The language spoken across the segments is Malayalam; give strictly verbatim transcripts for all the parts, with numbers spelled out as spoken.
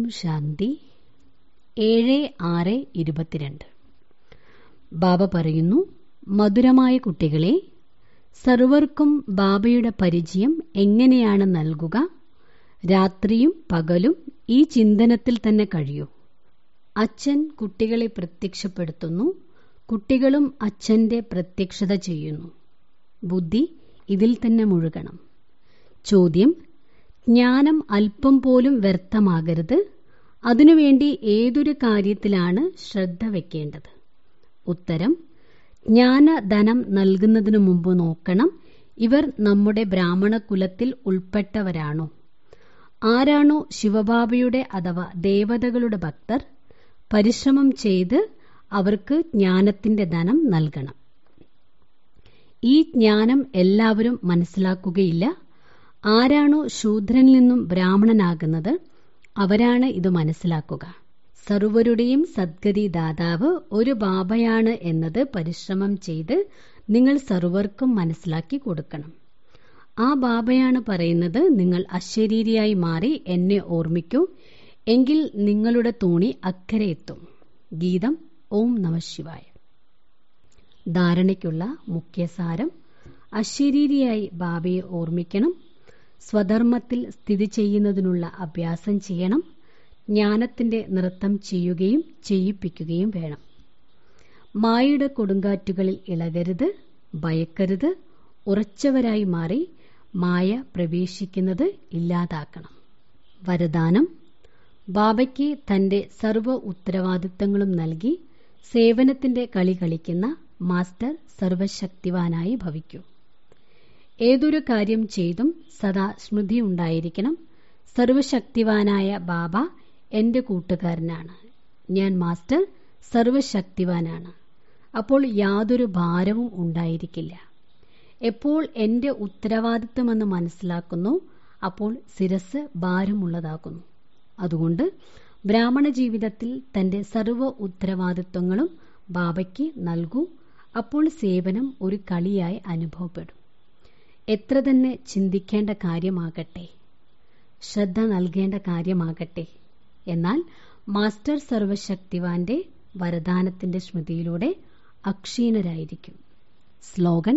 ശാന്തി. ഏഴ് ആറ് ഇരുപത്തിരണ്ട്. ബാബ പറയുന്നു, മധുരമായ കുട്ടികളെ, സർവർക്കും ബാബയുടെ പരിചയം എങ്ങനെയാണ് നൽകുക? രാത്രിയും പകലും ഈ ചിന്തനത്തിൽ തന്നെ കഴിയൂ. അച്ഛൻ കുട്ടികളെ പ്രത്യക്ഷപ്പെടുത്തുന്നു, കുട്ടികളും അച്ഛന്റെ പ്രത്യക്ഷത ചെയ്യുന്നു. ബുദ്ധി ഇതിൽ തന്നെ മുഴുകണം. ചോദ്യം: ജ്ഞാനം അല്പം പോലും വ്യർത്ഥമാകരുത്. അതിനുവേണ്ടി ഏതൊരു കാര്യത്തിലാണ് ശ്രദ്ധ വയ്ക്കേണ്ടത്? ഉത്തരം: ജ്ഞാനധനം നൽകുന്നതിനു മുമ്പ് നോക്കണം, ഇവർ നമ്മുടെ ബ്രാഹ്മണ കുലത്തിൽ ഉൾപ്പെട്ടവരാണോ? ആരാണോ ശിവബാബയുടെ അഥവാ ദേവതകളുടെ ഭക്തർ, പരിശ്രമം ചെയ്ത് അവർക്ക് ജ്ഞാനത്തിന്റെ ധനം നൽകണം. ഈ ജ്ഞാനം എല്ലാവരും മനസ്സിലാക്കുകയില്ല. ആരാണോ ശൂദ്രനിൽ നിന്നും ബ്രാഹ്മണനാകുന്നത്, അവരാണ് ഇത് മനസ്സിലാക്കുക. സർവരുടെയും സദ്ഗതി ദാതാവ് ഒരു ബാബയാണ് എന്നത് പരിശ്രമം ചെയ്ത് നിങ്ങൾ സർവർക്കും മനസ്സിലാക്കി കൊടുക്കണം. ആ ബാബയാണ് പറയുന്നത്, നിങ്ങൾ അശരീരിയായി മാറി എന്നെ ഓർമ്മിക്കൂ, എങ്കിൽ നിങ്ങളുടെ തോണി അക്കരെ എത്തും. ഗീതം. ഓം നമഃ ശിവായ. ധാരണയ്ക്കുള്ള മുഖ്യസാരം: അശരീരിയായി ബാബയെ ഓർമ്മിക്കണം. സ്വധർമ്മത്തിൽ സ്ഥിതി ചെയ്യുന്നതിനുള്ള അഭ്യാസം ചെയ്യണം. ജ്ഞാനത്തിന്റെ നൃത്തം ചെയ്യുകയും ചെയ്യിപ്പിക്കുകയും വേണം. മായയുടെ കൊടുങ്കാറ്റുകളിൽ ഇളകരുത്, ഭയക്കരുത്. ഉറച്ചവരായി മാറി മായ പ്രവേശിക്കുന്നത് ഇല്ലാതാക്കണം. വരദാനം: ബാബയ്ക്ക് തന്റെ സർവ്വ ഉത്തരവാദിത്തങ്ങളും നൽകി സേവനത്തിന്റെ കളി കളിക്കുന്ന മാസ്റ്റർ സർവശക്തിവാനായി ഭവിക്കൂ. ഏതൊരു കാര്യം ചെയ്തും സദാ സ്മൃതി ഉണ്ടായിരിക്കണം. സർവശക്തിവാനായ ബാബ എന്റെ കൂട്ടുകാരനാണ്. ഞാൻ മാസ്റ്റർ സർവശക്തിവാനാണ്. അപ്പോൾ യാതൊരു ഭാരവും ഉണ്ടായിരിക്കില്ല. എപ്പോൾ എന്റെ ഉത്തരവാദിത്തമെന്ന് മനസ്സിലാക്കുന്നു, അപ്പോൾ ശിരസ് ഭാരമുള്ളതാകുന്നു. അതുകൊണ്ട് ബ്രാഹ്മണ ജീവിതത്തിൽ തന്റെ സർവ്വ ഉത്തരവാദിത്വങ്ങളും ബാബയ്ക്ക് നൽകൂ. അപ്പോൾ സേവനം ഒരു കളിയായി അനുഭവപ്പെടും. എത്ര തന്നെ ചിന്തിക്കേണ്ട കാര്യമാകട്ടെ, ശ്രദ്ധ നൽകേണ്ട കാര്യമാകട്ടെ, എന്നാൽ മാസ്റ്റർ സർവശക്തിവാന്റെ വരദാനത്തിന്റെ സ്മൃതിയിലൂടെ അക്ഷീണരായിരിക്കും. സ്ലോഗൻ: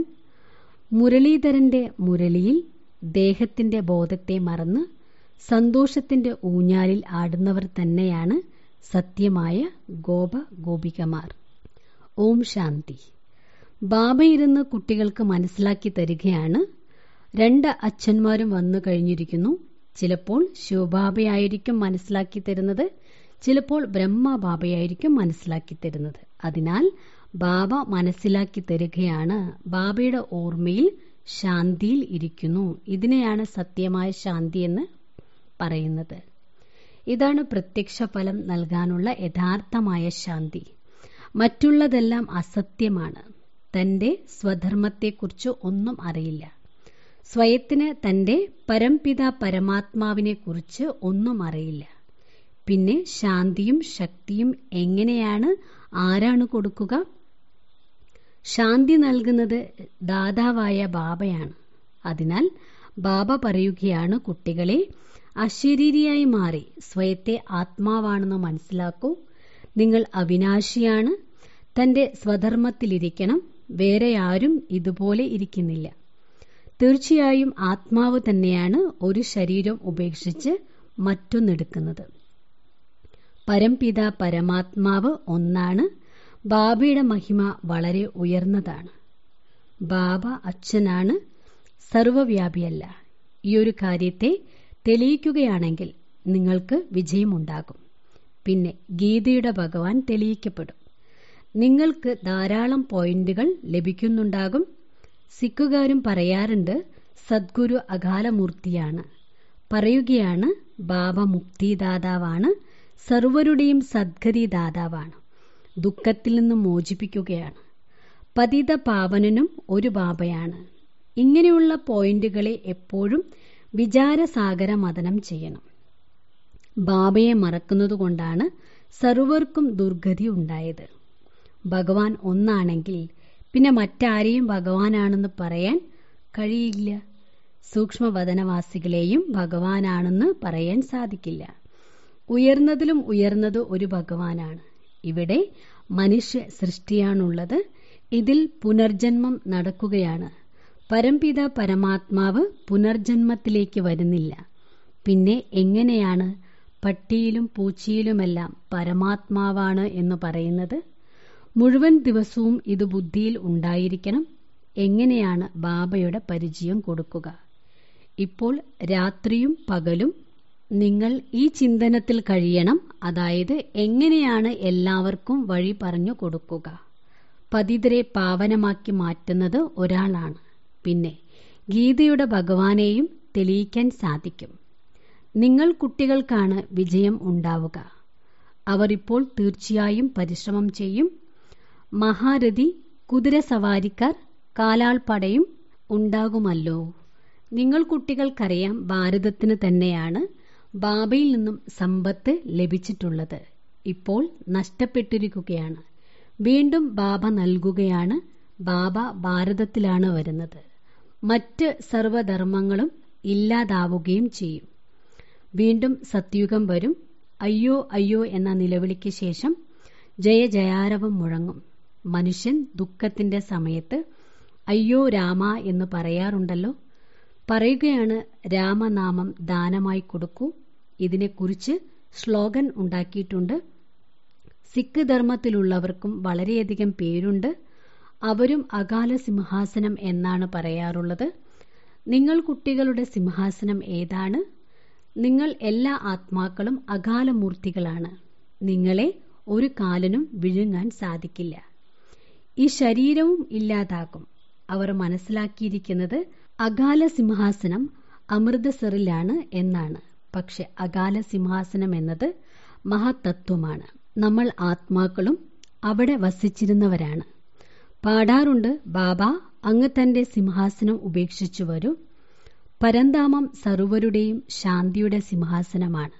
മുരളീധരന്റെ മുരളിയിൽ ദേഹത്തിന്റെ ബോധത്തെ മറന്ന് സന്തോഷത്തിന്റെ ഊഞ്ഞാലിൽ ആടുന്നവർ തന്നെയാണ് സത്യമായ ഗോപ ഗോപികമാർ. ഓം ശാന്തി. ബാബ ഇരുന്ന് കുട്ടികൾക്ക് മനസ്സിലാക്കി തരികയാണ്. രണ്ട് അച്ഛന്മാരും വന്നു കഴിഞ്ഞിരിക്കുന്നു. ചിലപ്പോൾ ശിവബാബയായിരിക്കും മനസ്സിലാക്കി തരുന്നത്, ചിലപ്പോൾ ബ്രഹ്മബാബയായിരിക്കും മനസ്സിലാക്കി തരുന്നത്. അതിനാൽ ബാബ മനസ്സിലാക്കി തരികയാണ്. ബാബയുടെ ഓർമ്മയിൽ ശാന്തിയിൽ ഇരിക്കുന്നു. ഇതിനെയാണ് സത്യമായ ശാന്തി എന്ന് പറയുന്നത്. ഇതാണ് പ്രത്യക്ഷ ഫലം നൽകാനുള്ള യഥാർത്ഥമായ ശാന്തി. മറ്റുള്ളതെല്ലാം അസത്യമാണ്. തന്റെ സ്വധർമ്മത്തെക്കുറിച്ച് ഒന്നും അറിയില്ല. സ്വയത്തിന് തന്റെ പരംപിത പരമാത്മാവിനെക്കുറിച്ച് ഒന്നും അറിയില്ല. പിന്നെ ശാന്തിയും ശക്തിയും എങ്ങനെയാണ്, ആരാണ് കൊടുക്കുക? ശാന്തി നൽകുന്നത് ദാതാവായ ബാബയാണ്. അതിനാൽ ബാബ പറയുകയാണ്, കുട്ടികളെ, അശരീരിയായി മാറി സ്വയത്തെ ആത്മാവാണെന്ന് മനസ്സിലാക്കൂ. നിങ്ങൾ അവിനാശിയാണ്. തന്റെ സ്വധർമ്മത്തിലിരിക്കണം. വേറെ ആരും ഇതുപോലെ ഇരിക്കുന്നില്ല. തീർച്ചയായും ആത്മാവ് തന്നെയാണ് ഒരു ശരീരം ഉപേക്ഷിച്ച് മറ്റൊന്നെടുക്കുന്നത്. പരംപിത പരമാത്മാവ് ഒന്നാണ്. ബാബയുടെ മഹിമ വളരെ ഉയർന്നതാണ്. ബാബ അച്ഛനാണ്, സർവവ്യാപിയല്ല. ഈ ഒരു കാര്യത്തെ തെളിയിക്കുകയാണെങ്കിൽ നിങ്ങൾക്ക് വിജയമുണ്ടാകും. പിന്നെ ഗീതയുടെ ഭഗവാൻ തെളിയിക്കപ്പെടും. നിങ്ങൾക്ക് ധാരാളം പോയിന്റുകൾ ലഭിക്കുന്നുണ്ടാകും. സിഖുകാരും പറയാറുണ്ട്, സദ്ഗുരു അകാലമൂർത്തിയാണ്. പറയുകയാണ്, ബാബ മുക്തിദാതാവാണ്, സർവരുടെയും സദ്ഗതി ദാതാവാണ്, ദുഃഖത്തിൽ നിന്നും മോചിപ്പിക്കുകയാണ്. പതിത പാവനനും ഒരു ബാബയാണ്. ഇങ്ങനെയുള്ള പോയിന്റുകളെ എപ്പോഴും വിചാരസാഗര മഥനം ചെയ്യണം. ബാബയെ മറക്കുന്നതുകൊണ്ടാണ് സർവർക്കും ദുർഗതി ഉണ്ടായത്. ഭഗവാൻ ഒന്നാണെങ്കിൽ പിന്നെ മറ്റാരെയും ഭഗവാനാണെന്ന് പറയാൻ കഴിയില്ല. സൂക്ഷ്മവദനവാസികളെയും ഭഗവാനാണെന്ന് പറയാൻ സാധിക്കില്ല. ഉയർന്നതിലും ഉയർന്നത് ഒരു ഭഗവാനാണ്. ഇവിടെ മനുഷ്യ സൃഷ്ടിയാണുള്ളത്. ഇതിൽ പുനർജന്മം നടക്കുകയാണ്. പരംപിത പരമാത്മാവ് പുനർജന്മത്തിലേക്ക് വരുന്നില്ല. പിന്നെ എങ്ങനെയാണ് പട്ടിയിലും പൂച്ചയിലുമെല്ലാം പരമാത്മാവാണ് എന്ന് പറയുന്നത്? മുഴുവൻ ദിവസവും ഇത് ബുദ്ധിയിൽ ഉണ്ടായിരിക്കണം. എങ്ങനെയാണ് ബാബയുടെ പരിചയം കൊടുക്കുക? ഇപ്പോൾ രാത്രിയും പകലും നിങ്ങൾ ഈ ചിന്തനത്തിൽ കഴിയണം. അതായത് എങ്ങനെയാണ് എല്ലാവർക്കും വഴി പറഞ്ഞു കൊടുക്കുക. പതിതരെ പാവനമാക്കി മാറ്റുന്നത് ഒരാളാണ്. പിന്നെ ഗീതയുടെ ഭഗവാനെയും തെളിയിക്കാൻ സാധിക്കും. നിങ്ങൾ കുട്ടികൾക്കാണ് വിജയം ഉണ്ടാവുക. അവർ ഇപ്പോൾ തീർച്ചയായും പരിശ്രമം ചെയ്യും. മഹാരഥി, കുതിരസവാരിക്കാർ, കാലാൾപ്പടയും ഉണ്ടാകുമല്ലോ. നിങ്ങൾ കുട്ടികൾക്കറിയാം, ഭാരതത്തിന് തന്നെയാണ് ബാബയിൽ നിന്നും സമ്പത്ത് ലഭിച്ചിട്ടുള്ളത്. ഇപ്പോൾ നഷ്ടപ്പെട്ടിരിക്കുകയാണ്. വീണ്ടും ബാബ നൽകുകയാണ്. ബാബ ഭാരതത്തിലാണ് വരുന്നത്. മറ്റ് സർവധർമ്മങ്ങളും ഇല്ലാതാവുകയും ചെയ്യും. വീണ്ടും സത്യുഗം വരും. അയ്യോ അയ്യോ എന്ന നിലവിളിക്ക് ശേഷം ജയ ജയാരവം മുഴങ്ങും. മനുഷ്യൻ ദുഃഖത്തിന്റെ സമയത്ത് അയ്യോ രാമ എന്ന് പറയാറുണ്ടല്ലോ. പറയുകയാണ്, രാമനാമം ദാനമായി കൊടുക്കൂ. ഇതിനെക്കുറിച്ച് സ്ലോഗൻ ഉണ്ടാക്കിയിട്ടുണ്ട്. സിഖ് ധർമ്മത്തിലുള്ളവർക്കും വളരെയധികം പേരുണ്ട്. അവരും അകാല സിംഹാസനം എന്നാണ് പറയാറുള്ളത്. നിങ്ങൾ കുട്ടികളുടെ സിംഹാസനം ഏതാണ്? നിങ്ങൾ എല്ലാ ആത്മാക്കളും അകാലമൂർത്തികളാണ്. നിങ്ങളെ ഒരു കാലനും വിഴുങ്ങാൻ സാധിക്കില്ല. ഈ ശരീരവും ഇല്ലാതാകും. അവർ മനസ്സിലാക്കിയിരിക്കുന്നത് അകാല സിംഹാസനം അമൃതസറിലാണ് എന്നാണ്. പക്ഷെ അകാല സിംഹാസനം എന്നത് മഹത്തത്വമാണ്. നമ്മൾ ആത്മാക്കളും അവിടെ വസിച്ചിരുന്നവരാണ്. പാടാറുണ്ട്, ബാബ അങ്ങ് തന്റെ സിംഹാസനം ഉപേക്ഷിച്ചു വരൂ. പരന്താമം സർവരുടെയും ശാന്തിയുടെ സിംഹാസനമാണ്.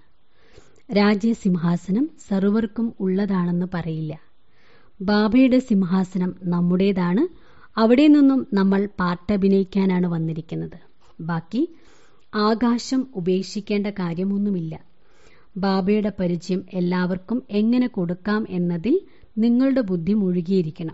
രാജ്യസിംഹാസനം സർവർക്കും ഉള്ളതാണെന്ന് പറയില്ല. ബാബയുടെ സിംഹാസനം നമ്മുടേതാണ്. അവിടെ നിന്നും നമ്മൾ പാട്ടഭിനയിക്കാനാണ് വന്നിരിക്കുന്നത്. ബാക്കി ആകാശം ഉപേക്ഷിക്കേണ്ട കാര്യമൊന്നുമില്ല. ബാബയുടെ പരിചയം എല്ലാവർക്കും എങ്ങനെ കൊടുക്കാം എന്നതിൽ നിങ്ങളുടെ ബുദ്ധി മുഴുകിയിരിക്കണം.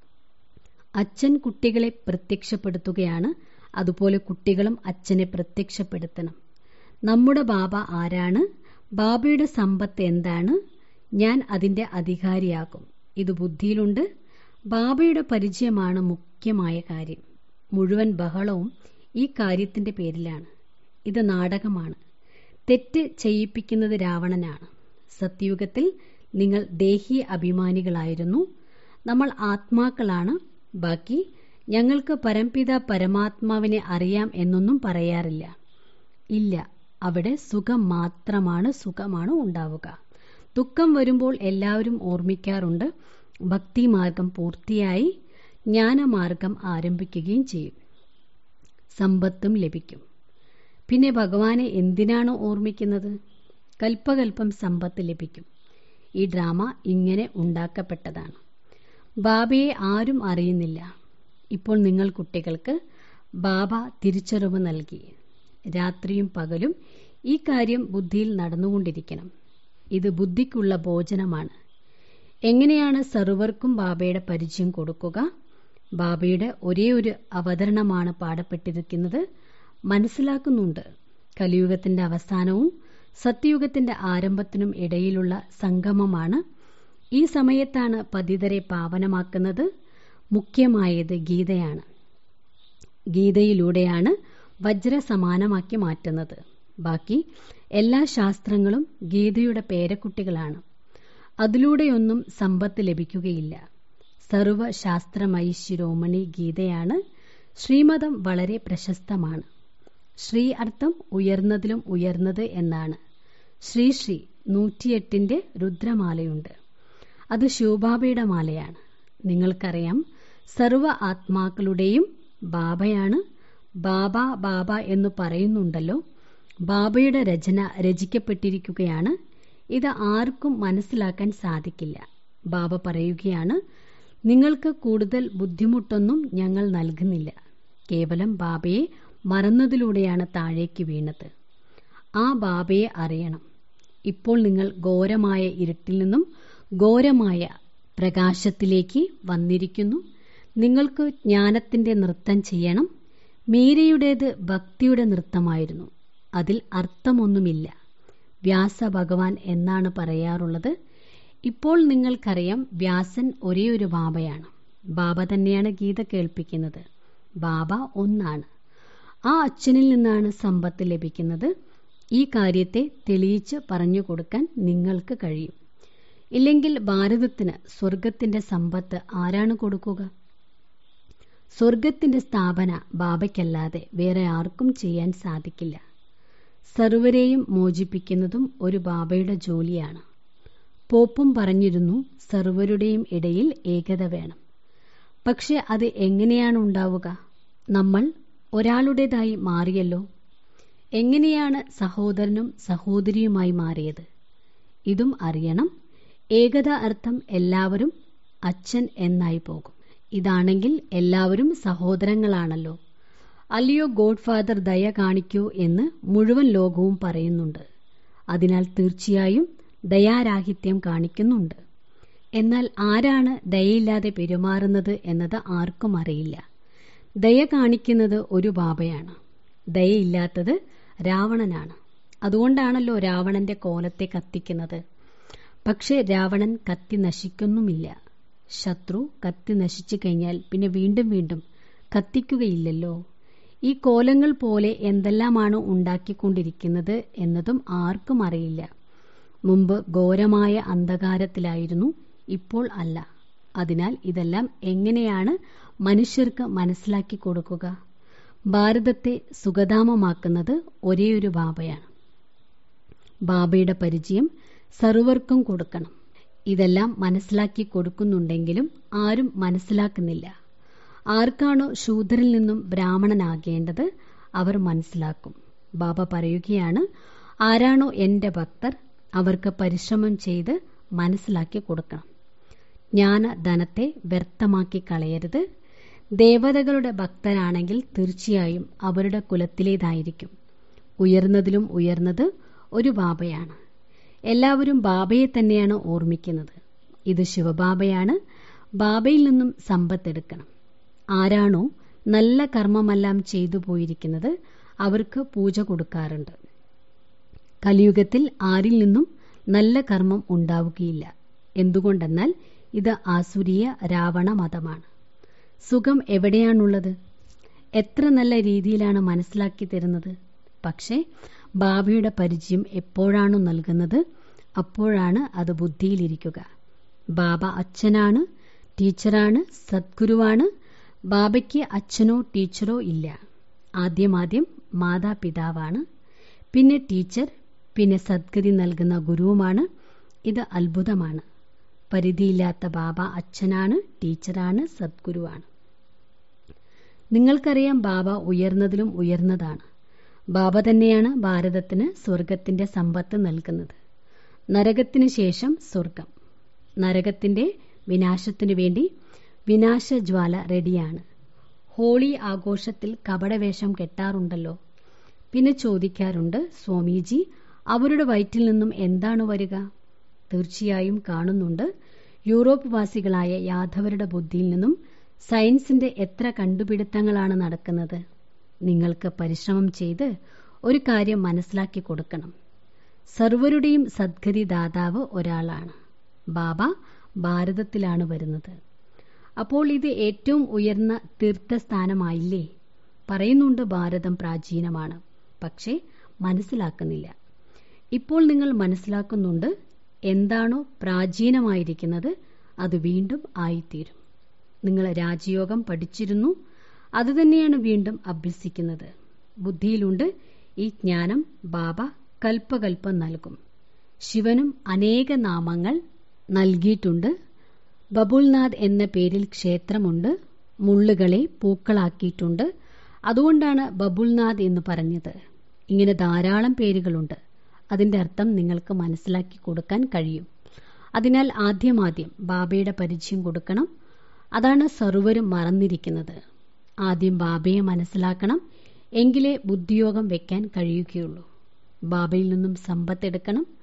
അച്ഛൻ കുട്ടികളെ പ്രത്യക്ഷപ്പെടുത്തുകയാണ്. അതുപോലെ കുട്ടികളും അച്ഛനെ പ്രത്യക്ഷപ്പെടുത്തണം. നമ്മുടെ ബാബ ആരാണ്? ബാബയുടെ സമ്പത്ത് എന്താണ്? ഞാൻ അതിന്റെ അധികാരിയാകും. ഇത് ബുദ്ധിയിലുണ്ട്. ബാബയുടെ പരിചയമാണ് മുഖ്യമായ കാര്യം. മുഴുവൻ ബഹളവും ഈ കാര്യത്തിന്റെ പേരിലാണ്. ഇത് നാടകമാണ്. തെറ്റ് ചെയ്യിപ്പിക്കുന്നത് രാവണനാണ്. സത്യുഗത്തിൽ നിങ്ങൾ ദേഹി അഭിമാനികളായിരുന്നു. നമ്മൾ ആത്മാക്കളാണ്. ബാക്കി ഞങ്ങൾക്ക് പരംപിത പരമാത്മാവിനെ അറിയാം എന്നൊന്നും പറയാറില്ല. ഇല്ല, അവിടെ സുഖം മാത്രമാണ് സുഖമാണ് ഉണ്ടാവുക. ദുഃഖം വരുമ്പോൾ എല്ലാവരും ഓർമ്മിക്കാറുണ്ട്. ഭക്തിമാർഗം പൂർത്തിയായി ജ്ഞാനമാർഗം ആരംഭിക്കുകയും ചെയ്യും. സമ്പത്തും ലഭിക്കും. പിന്നെ ഭഗവാനെ എന്തിനാണ് ഓർമ്മിക്കുന്നത്? കൽപ്പകൽപ്പം സമ്പത്ത് ലഭിക്കും. ഈ ഡ്രാമ ഇങ്ങനെ ഉണ്ടാക്കപ്പെട്ടതാണ്. ബാബയെ ആരും അറിയുന്നില്ല. ഇപ്പോൾ നിങ്ങൾ കുട്ടികൾക്ക് ബാബ തിരിച്ചറിവ് നൽകി. രാത്രിയും പകലും ഈ കാര്യം ബുദ്ധിയിൽ നടന്നുകൊണ്ടിരിക്കണം. ഇത് ബുദ്ധിക്കുള്ള ഭോജനമാണ്. എങ്ങനെയാണ് സർവർക്കും ബാബയുടെ പരിചയം കൊടുക്കുക? ബാബയുടെ ഒരേ ഒരു അവതരണമാണ് പാടപ്പെട്ടിരിക്കുന്നത്. മനസ്സിലാക്കുന്നുണ്ട്. കലിയുഗത്തിന്റെ അവസാനവും സത്യയുഗത്തിന്റെ ആരംഭത്തിനും ഇടയിലുള്ള സംഗമമാണ്. ഈ സമയത്താണ് പതിതരെ പാവനമാക്കുന്നത്. മുഖ്യമായത് ഗീതയാണ്. ഗീതയിലൂടെയാണ് വജ്രസമാനമാക്കി മാറ്റുന്നത്. ബാക്കി എല്ലാ ശാസ്ത്രങ്ങളും ഗീതയുടെ പേരക്കുട്ടികളാണ്. അതിലൂടെയൊന്നും സമ്പത്ത് ലഭിക്കുകയില്ല. സർവശാസ്ത്രമയി ശിരോമണി ഗീതയാണ്. ശ്രീമതം വളരെ പ്രശസ്തമാണ്. ശ്രീ അർത്ഥം ഉയർന്നതിലും ഉയർന്നത് എന്നാണ്. ശ്രീ ശ്രീ നൂറ്റിയെട്ടിന്റെ രുദ്രമാലയുണ്ട്. അത് ശിവബാബയുടെ മാലയാണ്. നിങ്ങൾക്കറിയാം, സർവ ആത്മാക്കളുടെയും ബാബയാണ്. ബാബ ബാബ എന്ന് പറയുന്നുണ്ടല്ലോ. ബാബയുടെ രചന രചിക്കപ്പെട്ടിരിക്കുകയാണ്. ഇത് ആർക്കും മനസ്സിലാക്കാൻ സാധിക്കില്ല. ബാബ പറയുകയാണ്, നിങ്ങൾക്ക് കൂടുതൽ ബുദ്ധിമുട്ടൊന്നും ഞങ്ങൾ നൽകുന്നില്ല. കേവലം ബാബയെ മറന്നതിലൂടെയാണ് താഴേക്ക് വീണത്. ആ ബാബയെ അറിയണം. ഇപ്പോൾ നിങ്ങൾ ഘോരമായ ഇരുട്ടിൽ നിന്നും ഘോരമായ പ്രകാശത്തിലേക്ക് വന്നിരിക്കുന്നു. നിങ്ങൾക്ക് ജ്ഞാനത്തിന്റെ നൃത്തം ചെയ്യണം. മീരയുടേത് ഭക്തിയുടെ നൃത്തമായിരുന്നു. അതിൽ അർത്ഥമൊന്നുമില്ല. വ്യാസ ഭഗവാൻ എന്നാണ് പറയാറുള്ളത്. ഇപ്പോൾ നിങ്ങൾക്കറിയാം, വ്യാസൻ ഒരേ ഒരു ബാബയാണ്. ബാബ തന്നെയാണ് ഗീത കേൾപ്പിക്കുന്നത്. ബാബ ഒന്നാണ്. ആ അച്ഛനിൽ നിന്നാണ് സമ്പത്ത് ലഭിക്കുന്നത്. ഈ കാര്യത്തെ തെളിയിച്ച് പറഞ്ഞു കൊടുക്കാൻ നിങ്ങൾക്ക് കഴിയും. ഇല്ലെങ്കിൽ ഭാരതത്തിന് സ്വർഗത്തിന്റെ സമ്പത്ത് ആരാണ് കൊടുക്കുക? സ്വർഗത്തിന്റെ സ്ഥാപന ബാബയ്ക്കല്ലാതെ വേറെ ആർക്കും ചെയ്യാൻ സാധിക്കില്ല. സർവരെയും മോചിപ്പിക്കുന്നതും ഒരു ബാബയുടെ ജോലിയാണ്. പോപ്പും പറഞ്ഞിരുന്നു, സർവരുടെയും ഇടയിൽ ഏകത വേണം. പക്ഷെ അത് എങ്ങനെയാണ് ഉണ്ടാവുക? നമ്മൾ ഒരാളുടേതായി മാറിയല്ലോ. എങ്ങനെയാണ് സഹോദരനും സഹോദരിയുമായി മാറിയത്? ഇതും അറിയണം. ഏകത അർത്ഥം എല്ലാവരും അച്ഛൻ എന്നായി പോകും. ഇതാണെങ്കിൽ എല്ലാവരും സഹോദരങ്ങളാണല്ലോ. അല്ലയോ ഗോഡ് ഫാദർ, ദയ കാണിക്കൂ എന്ന് മുഴുവൻ ലോകവും പറയുന്നുണ്ട്. അതിനാൽ തീർച്ചയായും ദയാരാഹിത്യം കാണിക്കുന്നുണ്ട്. എന്നാൽ ആരാണ് ദയയില്ലാതെ പെരുമാറുന്നത് എന്നത് ആർക്കും അറിയില്ല. ദയ കാണിക്കുന്നത് ഒരു ബാബയാണ്. ദയയില്ലാത്തത് രാവണനാണ്. അതുകൊണ്ടാണല്ലോ രാവണന്റെ കോലത്തെ കത്തിക്കുന്നത്. പക്ഷെ രാവണൻ കത്തി നശിക്കുന്നുമില്ല. ശത്രു കത്തി നശിച്ചു കഴിഞ്ഞാൽ പിന്നെ വീണ്ടും വീണ്ടും കത്തിക്കുകയില്ലല്ലോ. ഈ കോലങ്ങൾ പോലെ എന്തെല്ലാമാണ് ഉണ്ടാക്കിക്കൊണ്ടിരിക്കുന്നത് എന്നതും ആർക്കും അറിയില്ല. മുമ്പ് ഘോരമായ അന്ധകാരത്തിലായിരുന്നു, ഇപ്പോൾ അല്ല. അതിനാൽ ഇതെല്ലാം എങ്ങനെയാണ് മനുഷ്യർക്ക് മനസ്സിലാക്കി കൊടുക്കുക? ഭാരതത്തെ സുഗതാമമാക്കുന്നത് ഒരേയൊരു ബാബയാണ്. ബാബയുടെ പരിചയം സർവർക്കും കൊടുക്കണം. ഇതെല്ലാം മനസ്സിലാക്കി കൊടുക്കുന്നുണ്ടെങ്കിലും ആരും മനസ്സിലാക്കുന്നില്ല. ആർക്കാണോ ശൂദ്രനിൽ നിന്നും ബ്രാഹ്മണനാകേണ്ടത് അവർ മനസ്സിലാക്കും. ബാബ പറയുകയാണ്, ആരാണോ എൻ്റെ ഭക്തർ അവർക്ക് പരിശ്രമം ചെയ്ത് മനസ്സിലാക്കി കൊടുക്കണം. ജ്ഞാനധനത്തെ വ്യർത്ഥമാക്കി കളയരുത്. ദേവതകളുടെ ഭക്തരാണെങ്കിൽ തീർച്ചയായും അവരുടെ കുലത്തിലേതായിരിക്കും. ഉയർന്നതിലും ഉയർന്നത് ഒരു ബാബയാണ്. എല്ലാവരും ബാബയെ തന്നെയാണ് ഓർമ്മിക്കുന്നത്. ഇത് ശിവബാബയാണ്. ബാബയിൽ നിന്നും സമ്പത്തെടുക്കണം. ആരാണോ നല്ല കർമ്മമെല്ലാം ചെയ്തു പോയിരിക്കുന്നത് അവർക്ക് പൂജ കൊടുക്കാറുണ്ട്. കലിയുഗത്തിൽ ആരിൽ നിന്നും നല്ല കർമ്മം ഉണ്ടാവുകയില്ല. എന്തുകൊണ്ടെന്നാൽ ഇത് ആസുരീയ രാവണ മതമാണ്. സുഖം എവിടെയാണുള്ളത്? എത്ര നല്ല രീതിയിലാണ് മനസ്സിലാക്കി തരുന്നത്. പക്ഷേ ബാബയുടെ പരിചയം എപ്പോഴാണോ നൽകുന്നത് അപ്പോഴാണ് അത് ബുദ്ധിയിലിരിക്കുക. ബാബ അച്ഛനാണ്, ടീച്ചറാണ്, സദ്ഗുരുവാണ്. ബാബയ്ക്ക് അച്ഛനോ ടീച്ചറോ ഇല്ല. ആദ്യമാദ്യം മാതാപിതാവാണ്, പിന്നെ ടീച്ചർ, പിന്നെ സദ്ഗതി നൽകുന്ന ഗുരുവുമാണ്. ഇത് അത്ഭുതമാണ്. പരിധിയില്ലാത്ത ബാബ അച്ഛനാണ്, ടീച്ചറാണ്, സദ്ഗുരുവാണ്. നിങ്ങൾക്കറിയാം, ബാബ ഉയർന്നതിലും ഉയർന്നതാണ്. ബാബ തന്നെയാണ് ഭാരതത്തിന് സ്വർഗത്തിന്റെ സമ്പത്ത് നൽകുന്നത്. നരകത്തിനു ശേഷം സ്വർഗം. നരകത്തിന്റെ വിനാശത്തിനു വേണ്ടി വിനാശജ്വാല റെഡിയാണ്. ഹോളി ആഘോഷത്തിൽ കപടവേഷം കെട്ടാറുണ്ടല്ലോ. പിന്നെ ചോദിക്കാറുണ്ട്, സ്വാമിജി, അവരുടെ വയറ്റിൽ നിന്നും എന്താണ് വരിക? തീർച്ചയായും കാണുന്നുണ്ട്. യൂറോപ്പ് വാസികളായ യാദവരുടെ ബുദ്ധിയിൽ നിന്നും സയൻസിന്റെ എത്ര കണ്ടുപിടുത്തങ്ങളാണ് നടക്കുന്നത്. നിങ്ങൾക്ക് പരിശ്രമം ചെയ്ത് ഒരു കാര്യം മനസ്സിലാക്കി കൊടുക്കണം. സർവരുടെയും സദ്ഗതി ദാതാവ് ഒരാളാണ്. ബാബ ഭാരതത്തിലാണ് വരുന്നത്. അപ്പോൾ ഇത് ഏറ്റവും ഉയർന്ന തീർത്ഥസ്ഥാനമായില്ലേ? പറയുന്നുണ്ട് ഭാരതം പ്രാചീനമാണ്, പക്ഷേ മനസ്സിലാക്കുന്നില്ല. ഇപ്പോൾ നിങ്ങൾ മനസ്സിലാക്കുന്നുണ്ട്. എന്താണോ പ്രാചീനമായിരിക്കുന്നത് അത് വീണ്ടും ആയിത്തീരും. നിങ്ങൾ രാജയോഗം പഠിച്ചിരുന്നു, അതുതന്നെയാണ് വീണ്ടും അഭ്യസിക്കുന്നത്. ബുദ്ധിയിലുണ്ട് ഈ ജ്ഞാനം. ബാബ കൽപ്പകൽപ്പം നൽകും. ശിവനും അനേക നാമങ്ങൾ നൽകിയിട്ടുണ്ട്. ബബുൽനാഥ് എന്ന പേരിൽ ക്ഷേത്രമുണ്ട്. മുള്ളുകളെ പൂക്കളാക്കിയിട്ടുണ്ട്. അതുകൊണ്ടാണ് ബബുൽനാഥ് എന്ന് പറഞ്ഞത്. ഇങ്ങനെ ധാരാളം പേരുകളുണ്ട്. അതിന്റെ അർത്ഥം നിങ്ങൾക്ക് മനസ്സിലാക്കി കൊടുക്കാൻ കഴിയും. അതിനാൽ ആദ്യമാദ്യം ബാബയുടെ പരിചയം കൊടുക്കണം. അതാണ് സർവരും മറന്നിരിക്കുന്നത്. ആദ്യം ബാബയെ മനസ്സിലാക്കണം, എങ്കിലേ ബുദ്ധിയോഗം വെക്കാൻ കഴിയുകയുള്ളൂ. ബാബയിൽ നിന്നും സമ്പത്തെടുക്കണം.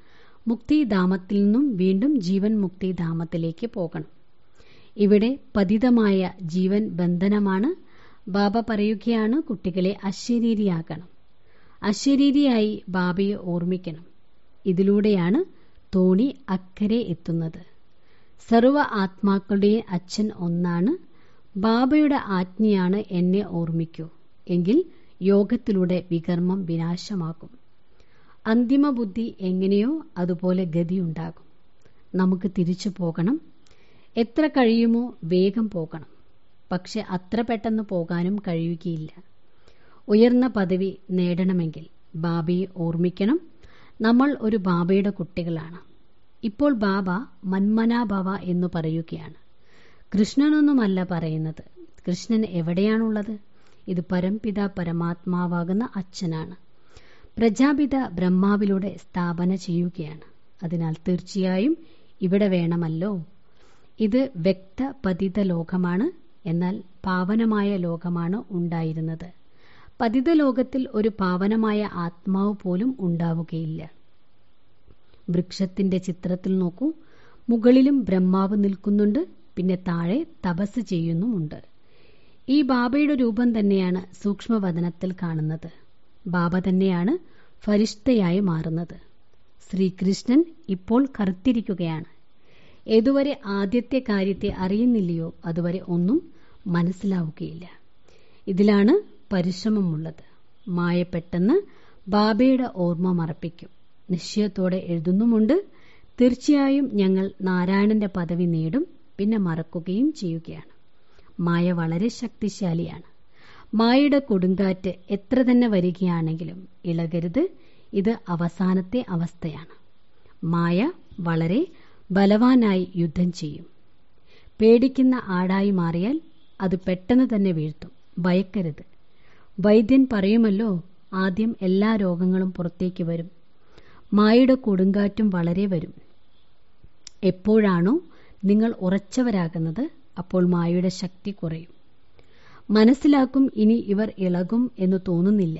മുക്തിധാമത്തിൽ നിന്നും വീണ്ടും ജീവൻ മുക്തിധാമത്തിലേക്ക് പോകണം. ഇവിടെ പതിതമായ ജീവൻ ബന്ധനമാണ്. ബാബ പറയുകയാണ്, കുട്ടികളെ അശരീരിയാക്കണം. അശരീരിയായി ബാബയെ ഓർമ്മിക്കണം. ഇതിലൂടെയാണ് തോണി അക്കരെ എത്തുന്നത്. സർവ ആത്മാക്കളുടെയും അച്ഛൻ ഒന്നാണ്. ബാബയുടെ ആജ്ഞയാണ് എന്നെ ഓർമ്മിക്കൂ, എങ്കിൽ യോഗത്തിലൂടെ വികർമ്മം വിനാശമാകും. അന്തിമ ബുദ്ധി എങ്ങനെയോ അതുപോലെ ഗതിയുണ്ടാകും. നമുക്ക് തിരിച്ചു പോകണം. എത്ര കഴിയുമോ വേഗം പോകണം. പക്ഷെ അത്ര പെട്ടെന്ന് പോകാനും കഴിയുകയില്ല. ഉയർന്ന പദവി നേടണമെങ്കിൽ ബാബയെ ഓർമ്മിക്കണം. നമ്മൾ ഒരു ബാബയുടെ കുട്ടികളാണ്. ഇപ്പോൾ ബാബ മന്മനാഭവ എന്ന് പറയുകയാണ്. കൃഷ്ണനൊന്നുമല്ല പറയുന്നത്. കൃഷ്ണൻ എവിടെയാണുള്ളത്? ഇത് പരംപിത പരമാത്മാവാകുന്ന അച്ഛനാണ്. പ്രജാപിത ബ്രഹ്മാവിലൂടെ സ്ഥാപന ചെയ്യുകയാണ്. അതിനാൽ തീർച്ചയായും ഇവിടെ വേണമല്ലോ. ഇത് വ്യക്ത പതിത ലോകമാണ്. എന്നാൽ പാവനമായ ലോകമാണ് ഉണ്ടായിരുന്നത്. പതിത ലോകത്തിൽ ഒരു പാവനമായ ആത്മാവ് പോലും ഉണ്ടാവുകയില്ല. വൃക്ഷത്തിന്റെ ചിത്രത്തിൽ നോക്കൂ. മുകളിലും ബ്രഹ്മാവ് നിൽക്കുന്നുണ്ട്, പിന്നെ താഴെ തപസ് ചെയ്യുന്നുമുണ്ട്. ഈ ബാബയുടെ രൂപം തന്നെയാണ് സൂക്ഷ്മവദനത്തിൽ കാണുന്നത്. ബാബ തന്നെയാണ് ഫരിഷ്തയായി മാറുന്നത്. ശ്രീകൃഷ്ണൻ ഇപ്പോൾ കറുത്തിരിക്കുകയാണ്. ഏതുവരെ ആദ്യത്തെ കാര്യത്തെ അറിയുന്നില്ലയോ അതുവരെ ഒന്നും മനസ്സിലാവുകയില്ല. ഇതിലാണ് പരിശ്രമമുള്ളത്. മായ പെട്ടെന്ന് ബാബയുടെ ഓർമ്മ മറപ്പിക്കും. നിശ്ചയത്തോടെ എഴുതുന്നുമുണ്ട്, തീർച്ചയായും ഞങ്ങൾ നാരായണന്റെ പദവി നേടും, പിന്നെ മറക്കുകയും ചെയ്യുകയാണ്. മായ വളരെ ശക്തിശാലിയാണ്. മായയുടെ കൊടുങ്കാറ്റ് എത്ര തന്നെ വരികയാണെങ്കിലും ഇളകരുത്. ഇത് അവസാനത്തെ അവസ്ഥയാണ്. മായ വളരെ ബലവാനായി യുദ്ധം ചെയ്യും. പേടിക്കുന്ന ആടായി മാറിയാൽ അത് പെട്ടെന്ന് തന്നെ വീഴ്ത്തും. ഭയക്കരുത്. വൈദ്യൻ പറയുമല്ലോ, ആദ്യം എല്ലാ രോഗങ്ങളും പുറത്തേക്ക് വരും. മായയുടെ കൊടുങ്കാറ്റും വളരെ വരും. എപ്പോഴാണോ നിങ്ങൾ ഉറച്ചവരാകുന്നത് അപ്പോൾ മായയുടെ ശക്തി കുറയും. മനസ്സിലാക്കും, ഇനി ഇവർ ഇളകും എന്ന് തോന്നുന്നില്ല.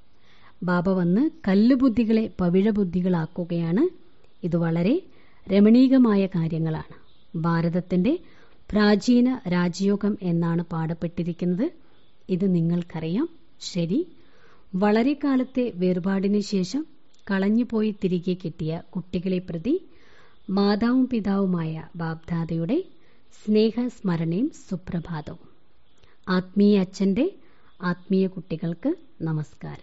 ബാബ വന്ന് കല്ലുബുദ്ധികളെ പവിഴബുദ്ധികളാക്കുകയാണ്. ഇത് വളരെ രമണീകമായ കാര്യങ്ങളാണ്. ഭാരതത്തിന്റെ പ്രാചീന രാജയോഗം എന്നാണ് പാടപ്പെട്ടിരിക്കുന്നത്. ഇത് നിങ്ങൾക്കറിയാം. ശരി, വളരെ കാലത്തെ വേർപാടിന് ശേഷം കളഞ്ഞുപോയി തിരികെ കിട്ടിയ കുട്ടികളെ പ്രതി മാതാവും പിതാവുമായ ബാബ്ദാദയുടെ സ്നേഹസ്മരണയും സുപ്രഭാതവും. ആത്മീയ അച്ഛന്റെ ആത്മീയ കുട്ടികൾക്ക് നമസ്കാരം.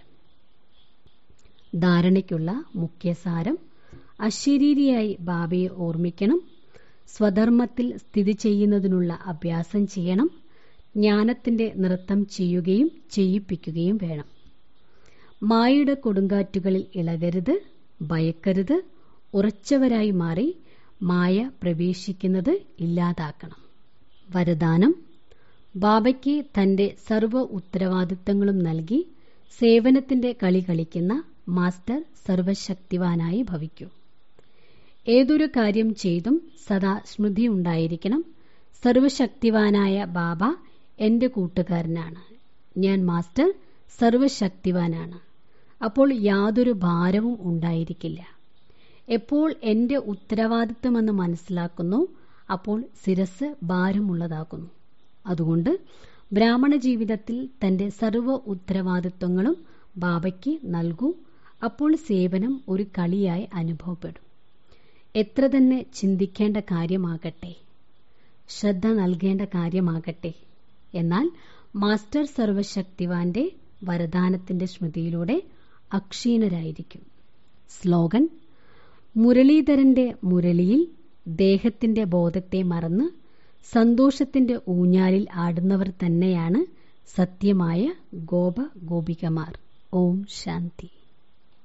ധാരണയ്ക്കുള്ള മുഖ്യസാരം: അശരീരിയായി ബാബയെ ഓർമ്മിക്കണം. സ്വധർമ്മത്തിൽ സ്ഥിതി ചെയ്യുന്നതിനുള്ള അഭ്യാസം ചെയ്യണം. ജ്ഞാനത്തിന്റെ നൃത്തം ചെയ്യുകയും ചെയ്യിപ്പിക്കുകയും വേണം. മായയുടെ കൊടുങ്കാറ്റുകളിൽ ഇളകരുത്, ഭയക്കരുത്. ഉറച്ചവരായി മാറി മായ പ്രവേശിക്കുന്നത് ഇല്ലാതാക്കണം. വരദാനം: ബാബയ്ക്ക് തന്റെ സർവ്വ ഉത്തരവാദിത്തങ്ങളും നൽകി സേവനത്തിന്റെ കളി കളിക്കുന്ന മാസ്റ്റർ സർവശക്തിവാനായി ഭവിക്കൂ. ഏതൊരു കാര്യം ചെയ്തും സദാ സ്മൃതി ഉണ്ടായിരിക്കണം. സർവശക്തിവാനായ ബാബ എന്റെ കൂട്ടുകാരനാണ്. ഞാൻ മാസ്റ്റർ സർവശക്തിവാനാണ്. അപ്പോൾ യാതൊരു ഭാരവും ഉണ്ടായിരിക്കില്ല. എപ്പോൾ എന്റെ ഉത്തരവാദിത്തമെന്ന് മനസ്സിലാക്കുന്നു അപ്പോൾ ശിരസ് ഭാരമുള്ളതാക്കുന്നു. അതുകൊണ്ട് ബ്രാഹ്മണ ജീവിതത്തിൽ തന്റെ സർവ്വ ഉത്തരവാദിത്വങ്ങളും ബാബയ്ക്ക് നൽകൂ. അപ്പോൾ സേവനം ഒരു കളിയായി അനുഭവപ്പെടും. എത്ര തന്നെ ചിന്തിക്കേണ്ട കാര്യമാകട്ടെ, ശ്രദ്ധ നൽകേണ്ട കാര്യമാകട്ടെ, എന്നാൽ മാസ്റ്റർ സർവശക്തിവാന്റെ വരദാനത്തിന്റെ സ്മൃതിയിലൂടെ അക്ഷീണരായിരിക്കും. സ്ലോഗൻ: മുരളീധരന്റെ മുരളിയിൽ ദേഹത്തിന്റെ ബോധത്തെ മറന്ന് സന്തോഷത്തിന്റെ ഊഞ്ഞാലിൽ ആടുന്നവർ തന്നെയാണ് സത്യമായ ഗോപ ഗോപികമാർ. ഓം ശാന്തി.